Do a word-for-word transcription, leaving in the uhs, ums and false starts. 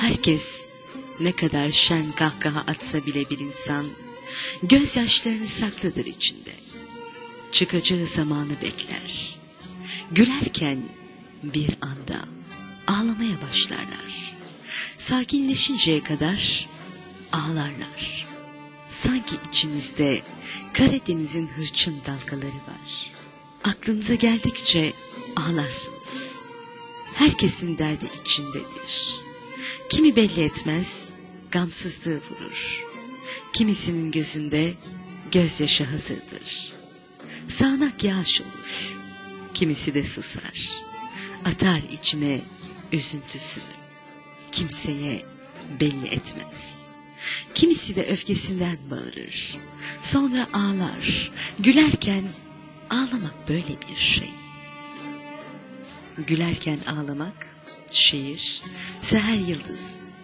Herkes ne kadar şen kahkaha atsa bile bir insan, gözyaşlarını saklıdır içinde. Çıkacağı zamanı bekler. Gülerken bir anda ağlamaya başlarlar. Sakinleşinceye kadar ağlarlar. Sanki içinizde Karadeniz'in hırçın dalgaları var. Aklınıza geldikçe ağlarsınız. Herkesin derdi içindedir. Kimi belli etmez, gamsızlığı vurur. Kimisinin gözünde gözyaşı hazırdır. Sağanak yağış olur. Kimisi de susar. Atar içine üzüntüsünü. Kimseye belli etmez. Kimisi de öfkesinden bağırır. Sonra ağlar. Gülerken ağlamak böyle bir şey. Gülerken ağlamak, şiir, Seher Yıldız.